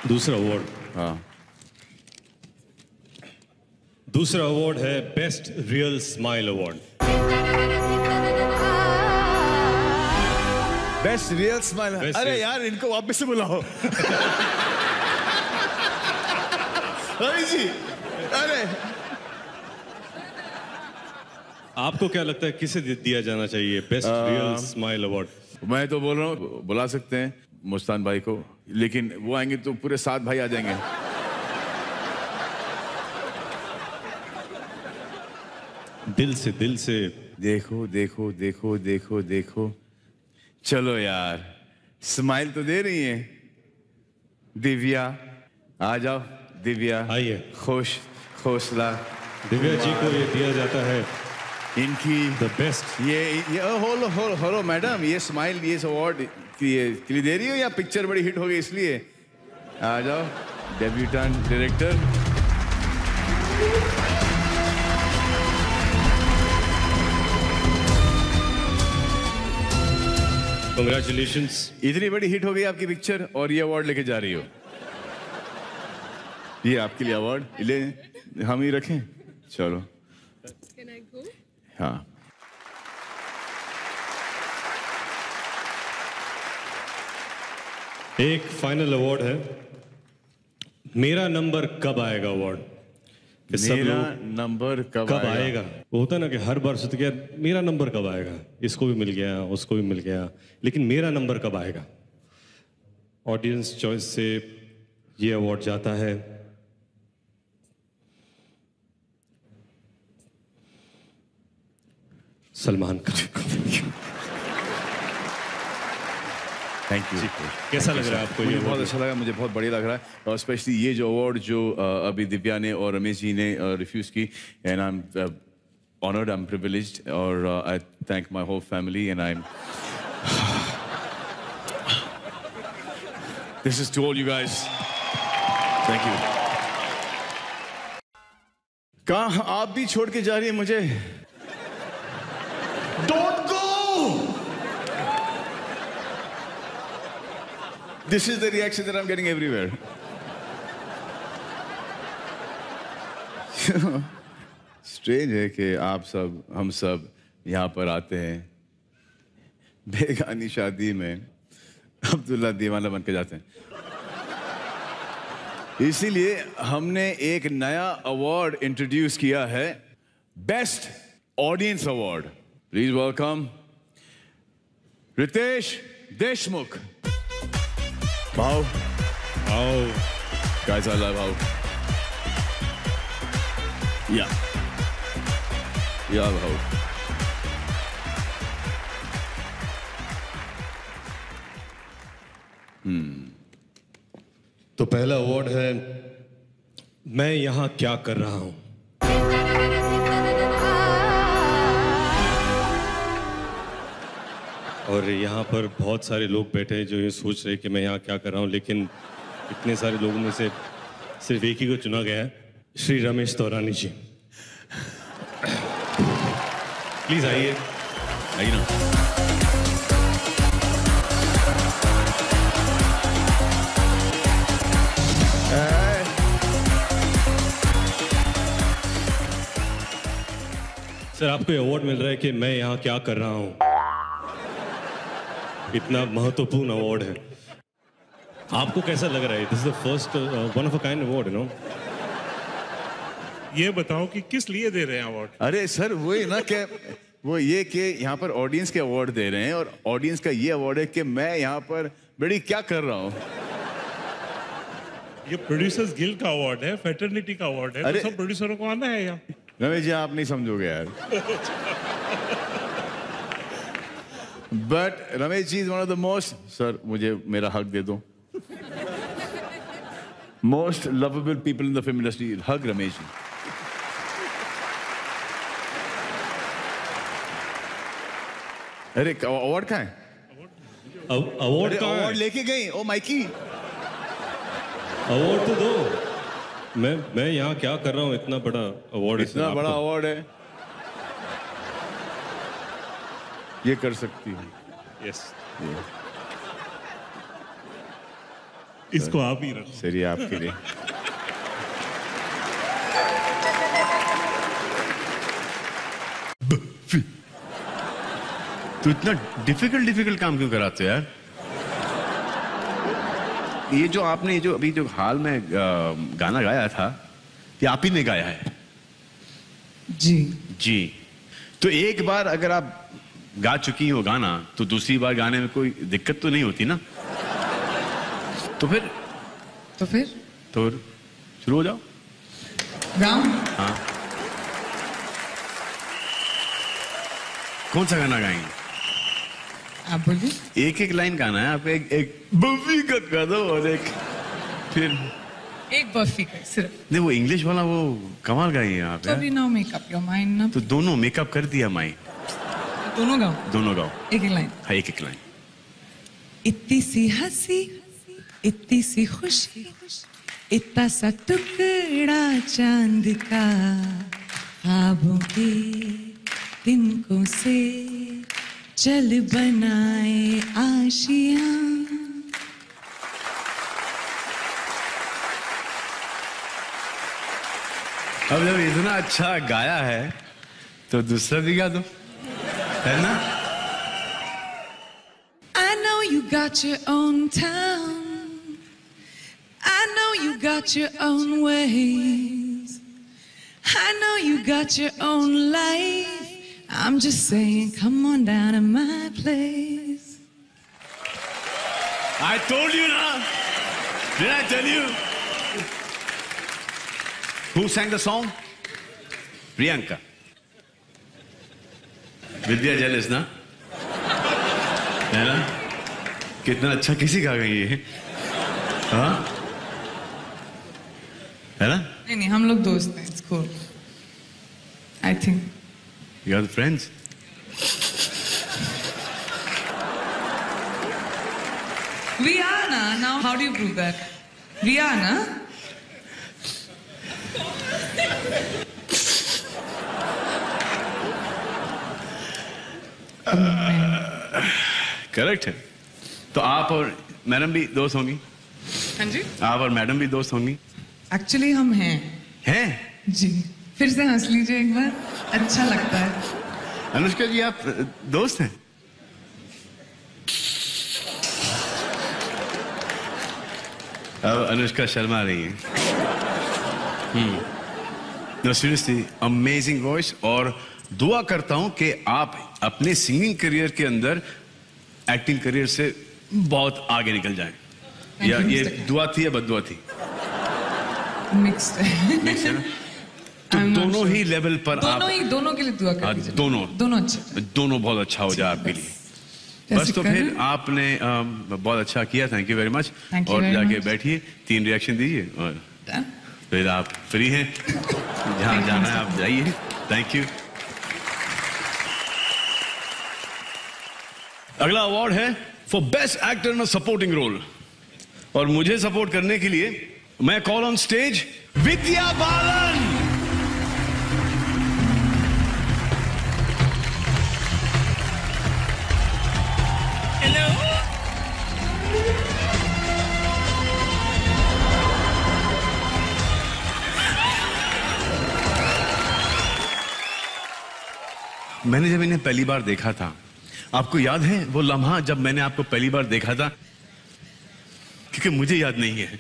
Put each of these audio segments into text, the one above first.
दूसरा अवार्ड। हाँ, दूसरा अवार्ड है best real smile award. Best real smile. अरे यार, इनको वापस से बुलाओ। रवि जी, अरे आपको क्या लगता है किसे दिया जाना चाहिए बेस्ट रियल स्माइल अवार्ड? मैं तो बोल रहा हूँ बुला सकते हैं मुस्तान भाई को, लेकिन वो आएंगे तो पूरे 7 भाई आ जाएंगे। दिल से देखो देखो देखो देखो देखो, चलो यार, स्माइल तो दे रही है। दिव्या आ जाओ, दिव्या आइए। हौसला। दिव्या जी को ये दिया जाता है इनकी द बेस्ट। ये होलो मैडम, ये स्माइल, ये अवार्ड के लिए दे रही हो या पिक्चर बड़ी हिट हो गई इसलिए? आ जाओ, डेब्यूटेंट डायरेक्टर। कांग्रेचुलेशंस। इतनी बड़ी हिट हो गई आपकी पिक्चर और ये अवार्ड लेके जा रही हो। ये आपके लिए अवार्ड ले, हम ही रखें। चलो। Can I go? हाँ, एक फाइनल अवार्ड है मेरा नंबर कब आएगा अवार्ड। मेरा नंबर कब आएगा? वो होता है ना कि हर बार सोचते कि यार मेरा नंबर कब आएगा, इसको भी मिल गया, उसको भी मिल गया, लेकिन मेरा नंबर कब आएगा। ऑडियंस चॉइस से ये अवार्ड जाता है सलमान खान को। Thank you. कैसा लग रहा है आपको? मुझे ये बहुत अच्छा लगा, मुझे बहुत बढ़िया लग रहा है, और स्पेशली ये जो अवार्ड जो अभी दिव्या ने और रमेश जी ने रिफ्यूज की, and I am honoured, I am privileged, और I thank my whole family, and I am this is to all you guys, thank you. कहाँ आप भी छोड़ के जा रही है मुझे? Don't go. This is the reaction that I'm getting everywhere. Strange है कि आप सब, हम सब यहाँ पर आते हैं, बेगानी शादी में अब्दुल्ला दीवाना बन के जाते हैं। इसीलिए हमने एक नया अवार्ड इंट्रोड्यूस किया है, best audience award. Please welcome Riteish Deshmukh. भाव, guys, I love भाव। या भाव। तो पहला अवार्ड है मैं यहां क्या कर रहा हूं। और यहाँ पर बहुत सारे लोग बैठे हैं जो ये सोच रहे हैं कि मैं यहाँ क्या कर रहा हूँ, लेकिन इतने सारे लोगों में से सिर्फ एक ही को चुना गया है, श्री रमेश तौरानी जी। प्लीज आइए, आइए ना। सर, आपको ये अवार्ड मिल रहा है कि मैं यहाँ क्या कर रहा हूँ। इतना महत्वपूर्ण अवार्ड है, आपको कैसा लग रहा है? This is the first one of a kind award, you know. ये बताओ कि किस लिए दे रहे हैं अवार्ड? अरे सर, वही ना कि वो ये कि यहाँ पर ऑडियंस के अवार्ड दे रहे हैं, और ऑडियंस का ये अवार्ड है कि मैं यहाँ पर बड़ी क्या कर रहा हूँ। ये प्रोड्यूसर्स गिल्ड का अवार्ड है, फेटर्निटी का अवार्ड है, अरे, तो सब प्रोड्यूसरों को आना है यहाँ। रमेश जी, आप नहीं समझोगे यार। But Ramesh ji is one of the most, sir मुझे मेरा हक दे दो, most lovable people in the film industry. हक रमेश जी। अरे अवार्ड कहाँ है? अवार्ड का अवार्ड लेके गई। ओ माइकी, अवार्ड तो दो। मैं यहाँ क्या कर रहा हूँ, इतना बड़ा अवार्ड है। इतना बड़ा अवार्ड है, ये कर सकती है। यस। इसको आप ही रखो। सर ये आपके लिए। तू इतना डिफिकल्ट काम क्यों कराते हो यार? ये जो आपने जो अभी जो हाल में गाना गाया था, ये आप ही ने गाया है? जी। जी। तो एक बार अगर आप गा चुकी हो गाना, तो दूसरी बार गाने में कोई दिक्कत तो नहीं होती ना? तो फिर शुरू हो जाओ। गाऊं? हाँ। कौन सा गाना गाएंगे? आप बोलिए। एक लाइन गाना है, आप एक बफी का गा दो और एक फिर एक बफी का सिर्फ। नहीं, वो इंग्लिश वाला वो कमाल गाई है आप तो यार। अभी नो मेकअप योर माइंड ना। तो दोनों मेकअप कर दिया माई। दोनों गाओ। दोनों गाओ। एक लाइन। हाँ, एक लाइन। इतनी सी हंसी, इतनी सी खुशी, इतना सा टुकड़ा चांद का, ख्वाबों के तिनकों से चल बनाए आशियां। अब जब इतना अच्छा गाया है तो दूसरा भी गा दो, है ना? I know you got your own town. I know you got your own ways. I know you got your own life. I'm just saying, come on down to my place. I told you ना? Did I tell you? Who sang the song? Priyanka. Vidya jealous ना? है ना? कितना अच्छा किसी गा गई है? हाँ? है ना? नहीं, हम लोग दोस्त हैं. It's cool. I think. You are friends. We are na. Now, how do you prove that? We are na. Correct है। तो आप और मैडम भी दोस्त होंगी? हाँ जी. आप और मैडम भी दोस्त होंगी? Actually हम हैं. हैं? जी. फिर से हंस लीजिए एक बार. अच्छा लगता है. अनुष्का जी, आप दोस्त हैं? अब अनुष्का शर्मा रही है. नो सीरियसली, अमेजिंग वॉइस, और दुआ करता हूं कि आप अपने सिंगिंग करियर के अंदर एक्टिंग करियर से बहुत आगे निकल जाएं. या ये दुआ थी या बददुआ थी? मिक्स्ड है. मिक्स है ना? तो दोनों ही लेवल पर दोनों के लिए दुआ कर दीजिए. दोनों अच्छे. दोनों बहुत अच्छा हो जाए आपके लिए. बस तो फिर आपने बहुत अच्छा किया. Thank you very much. और जाके बैठिए, 3 रिएक्शन दीजिए और फिर आप फ्री हैं. जहां जाना है आप जाइए. Thank you. अगला अवार्ड है for best actor in a supporting role, और मुझे सपोर्ट करने के लिए मैं call on stage Vidya Balan. मैंने जब इन्हें पहली बार देखा था, आपको याद है वो लम्हा जब मैंने आपको पहली बार देखा था? क्योंकि मुझे याद नहीं है.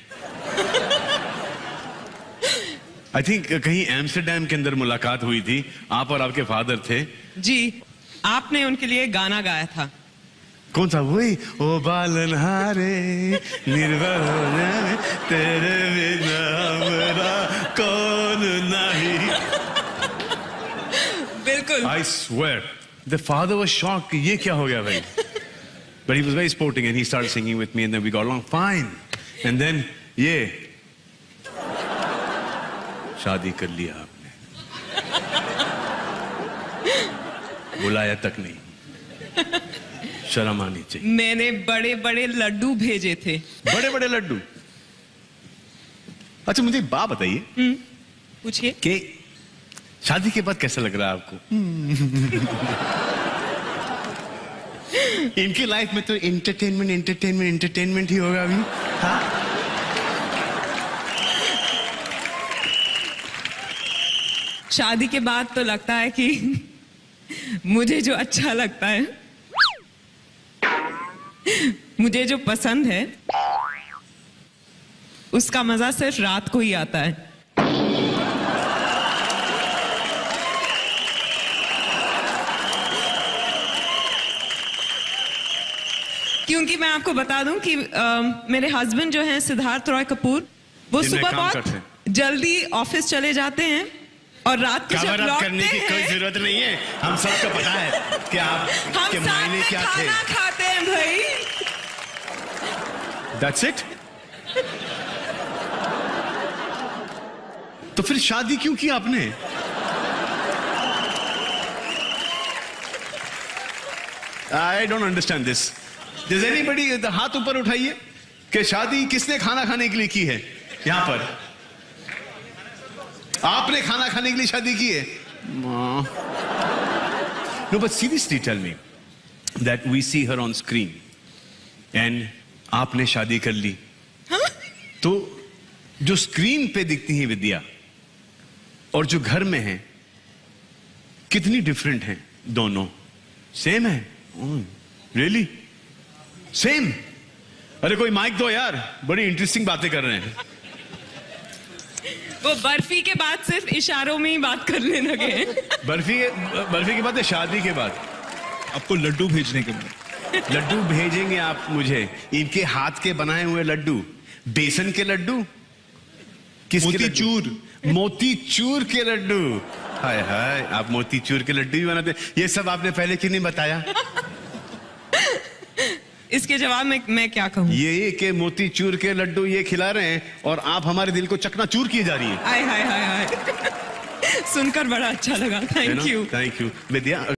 आई थिंक कहीं एम्स्टरडैम के अंदर मुलाकात हुई थी. आप और आपके फादर थे. जी, आपने उनके लिए गाना गाया था. कौन सा? वही ओ बालन हारे निर्भर होने तेरे बिना मेरा कौन नहीं. बिल्कुल. I swear, the father was shocked कि ये क्या हो गया भाई. But he was very sporting and he started singing with me and then we got along fine. And then ये शादी कर लिया आपने. बुलाया तक नहीं. शर्म आनी चाहिए. मैंने बड़े बड़े लड्डू भेजे थे. बड़े बड़े लड्डू. अच्छा, मुझे एक बात बताइए. पूछिए. कि शादी के बाद कैसा लग रहा है आपको? इनकी लाइफ में तो एंटरटेनमेंट ही होगा अभी. हाँ? शादी के बाद तो लगता है कि मुझे जो अच्छा लगता है, मुझे जो पसंद है, उसका मजा सिर्फ रात को ही आता है। क्योंकि मैं आपको बता दूं कि मेरे हस्बैंड जो हैं सिद्धार्थ रॉय कपूर, वो दिन में सुबह काम बहुत करते हैं। जल्दी ऑफिस चले जाते हैं और रात को जब कवर अप लौटते करने की कोई हैं, जरूरत नहीं है, हम सबको पता है कि आप हम के साथ मायने में क्या थे। खाना खाते हैं भाई। That's it? तो फिर शादी क्यों की आपने? I don't understand this. Does anybody हाथ ऊपर उठाइए कि शादी किसने खाना खाने के लिए की है? यहां पर आपने खाना खाने के लिए शादी की है? No, but seriously tell me that we see her on screen and आपने शादी कर ली, तो जो स्क्रीन पे दिखती है विद्या और जो घर में है कितनी डिफरेंट हैं दोनों? सेम है? Really same? अरे कोई माइक दो यार, बड़ी इंटरेस्टिंग बातें कर रहे हैं। वो बर्फी के बाद सिर्फ इशारों में ही बात करने लगे हैं। बर्फी के बाद है शादी के बाद? आपको लड्डू भेजने के बाद। लड्डू भेजेंगे आप मुझे? इनके हाथ के बनाए हुए लड्डू, बेसन के लड्डू, किसके मोतीचूर। मोतीचूर के लड्डू। हाय हाय, आप मोतीचूर के लड्डू भी बनाते? ये सब आपने पहले क्यों नहीं बताया? इसके जवाब में मैं क्या कहूँ? ये कि मोतीचूर के लड्डू ये खिला रहे हैं और आप हमारे दिल को चकनाचूर किए जा रही हैं। हाय हाय हाय हाय। सुनकर बड़ा अच्छा लगा, thank you. Thank you Vidya.